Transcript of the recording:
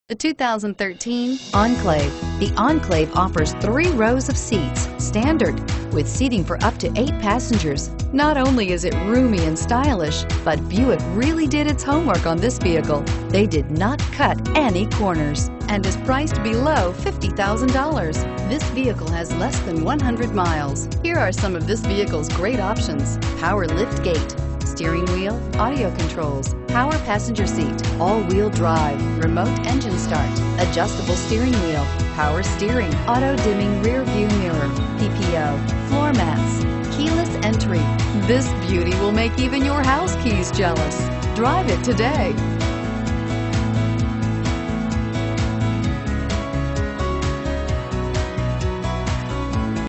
The 2013 Enclave. The Enclave offers 3 rows of seats, standard, with seating for up to 8 passengers. Not only is it roomy and stylish, but Buick really did its homework on this vehicle. They did not cut any corners and is priced below $50,000. This vehicle has less than 100 miles. Here are some of this vehicle's great options: power lift gate, steering wheel audio controls, power passenger seat, all-wheel drive, remote engine start, adjustable steering wheel, power steering, auto-dimming rear view mirror, PPO, floor mats, keyless entry. This beauty will make even your house keys jealous. Drive it today.